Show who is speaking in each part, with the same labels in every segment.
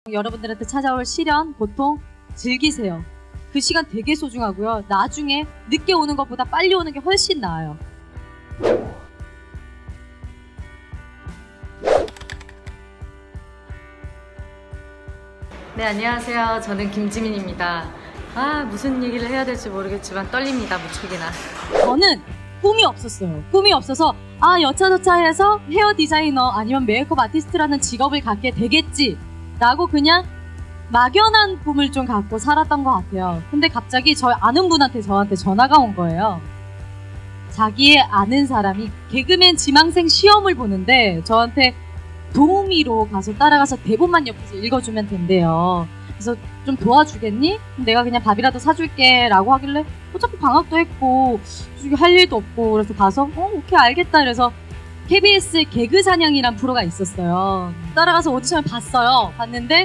Speaker 1: 여러분들한테 찾아올 시련 보통 즐기세요. 그 시간 되게 소중하고요. 나중에 늦게 오는 것보다 빨리 오는 게 훨씬 나아요.
Speaker 2: 네, 안녕하세요. 저는 김지민입니다. 무슨 얘기를 해야 될지 모르겠지만 떨립니다, 무척이나.
Speaker 1: 저는 꿈이 없었어요. 꿈이 없어서 여차저차해서 헤어 디자이너 아니면 메이크업 아티스트라는 직업을 갖게 되겠지 라고 그냥 막연한 꿈을 좀 갖고 살았던 것 같아요. 근데 갑자기 저희 아는 분한테 저한테 전화가 온 거예요. 자기의 아는 사람이 개그맨 지망생 시험을 보는데 저한테 도우미로 가서 따라가서 대본만 옆에서 읽어주면 된대요. 그래서 좀 도와주겠니? 내가 그냥 밥이라도 사줄게 라고 하길래 어차피 방학도 했고 할 일도 없고 그래서 가서 오케이 알겠다. 그래서 KBS 개그사냥이란 프로가 있었어요. 따라가서 오디션을 봤어요. 봤는데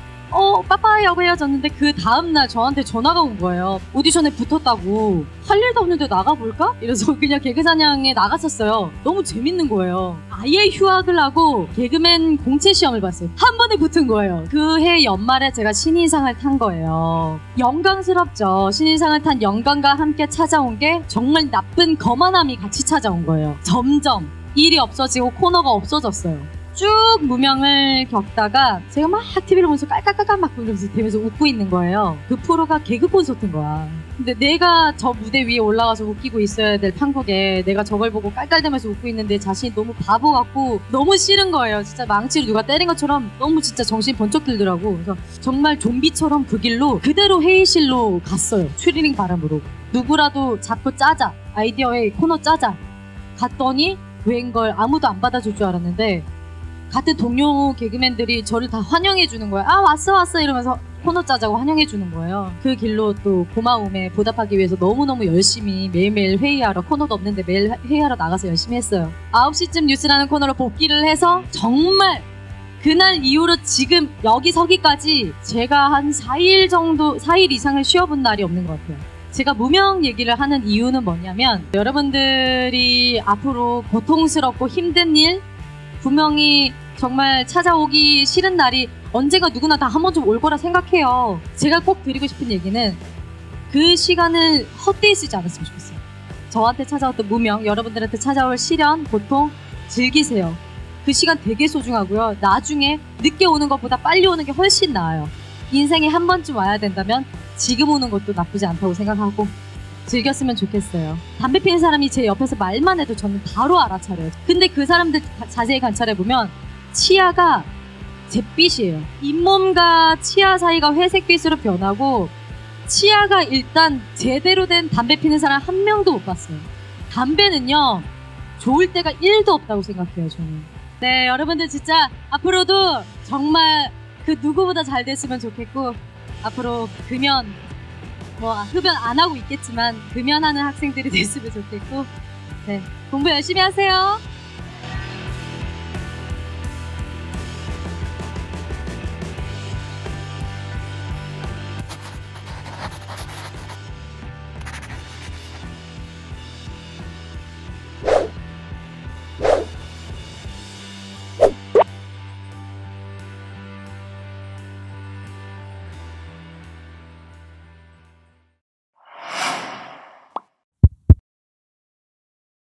Speaker 1: 빠빠이 하고 헤어졌는데 그 다음날 저한테 전화가 온 거예요. 오디션에 붙었다고. 할 일도 없는데 나가볼까? 이래서 그냥 개그사냥에 나갔었어요. 너무 재밌는 거예요. 아예 휴학을 하고 개그맨 공채 시험을 봤어요. 한 번에 붙은 거예요. 그 해 연말에 제가 신인상을 탄 거예요. 영광스럽죠. 신인상을 탄 영광과 함께 찾아온 게 정말 나쁜 거만함이 같이 찾아온 거예요. 점점 일이 없어지고 코너가 없어졌어요. 쭉 무명을 겪다가 제가 막 TV를 보면서 깔깔깔깔 막 되면서 웃고 있는 거예요. 그 프로가 개그 콘서트인 거야. 근데 내가 저 무대 위에 올라가서 웃기고 있어야 될 판국에 내가 저걸 보고 깔깔대면서 웃고 있는데 자신이 너무 바보 같고 너무 싫은 거예요. 진짜 망치로 누가 때린 것처럼 너무 진짜 정신이 번쩍 들더라고. 그래서 정말 좀비처럼 그 길로 그대로 회의실로 갔어요. 추리닝 바람으로. 누구라도 잡고 짜자. 아이디어에 코너 짜자. 갔더니 웬걸 아무도 안 받아줄 줄 알았는데 같은 동료 개그맨들이 저를 다 환영해주는 거예요. 왔어 이러면서 코너 짜자고 환영해주는 거예요. 그 길로 또 고마움에 보답하기 위해서 너무너무 열심히 매일매일 회의하러, 코너도 없는데 매일 회의하러 나가서 열심히 했어요. 9시쯤 뉴스라는 코너로 복귀를 해서 정말 그날 이후로 지금 여기 서기까지 제가 한 4일 이상을 쉬어본 날이 없는 것 같아요. 제가 무명 얘기를 하는 이유는 뭐냐면 여러분들이 앞으로 고통스럽고 힘든 일 분명히 정말 찾아오기 싫은 날이 언젠가 누구나 다 한 번쯤 올 거라 생각해요. 제가 꼭 드리고 싶은 얘기는 그 시간을 헛되이 쓰지 않았으면 좋겠어요. 저한테 찾아왔던 무명, 여러분들한테 찾아올 시련 보통 즐기세요. 그 시간 되게 소중하고요. 나중에 늦게 오는 것보다 빨리 오는 게 훨씬 나아요. 인생에 한 번쯤 와야 된다면 지금 오는 것도 나쁘지 않다고 생각하고 즐겼으면 좋겠어요. 담배 피는 사람이 제 옆에서 말만 해도 저는 바로 알아차려요. 근데 그 사람들 자세히 관찰해보면 치아가 잿빛이에요. 잇몸과 치아 사이가 회색빛으로 변하고 치아가 일단 제대로 된 담배 피는 사람 한 명도 못 봤어요. 담배는요 좋을 때가 1도 없다고 생각해요. 저는. 네, 여러분들 진짜 앞으로도 정말 그 누구보다 잘 됐으면 좋겠고 앞으로 금연 흡연 안 하고 있겠지만 금연하는 학생들이 됐으면 좋겠고 네, 공부 열심히 하세요.